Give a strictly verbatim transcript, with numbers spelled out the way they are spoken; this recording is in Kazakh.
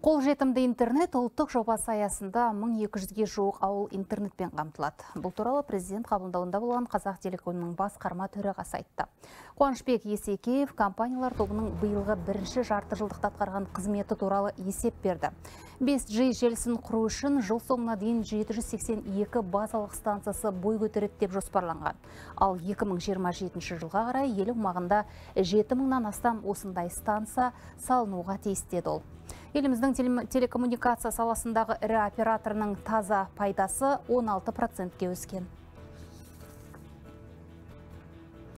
Қолжетімді интернет ұлттық жобасы аясында мың екі жүзге жуық ауыл интернетпен қамтылады. Бұл туралы президент қабылдауында болған Қазақтелекомның басқарма төрағасы айтты. Қуанышбек Есекеев компаниялар тобының биылғы бірінші жарты жылдықта атқарған қызметі туралы есеп берді. бес джи желісін құру үшін жыл соңына дейін жеті жүз сексен екі базалық станциясы бой көтереді деп жоспарланған. Ал екі мың жиырма жетінші жылға қарай ел аумағында жеті мыңнан астам осындай станция салынуға тиіс деді ол. Еліміздің телекоммуникация саласындағы ірі операторының таза пайдасы он алты процентке өскен.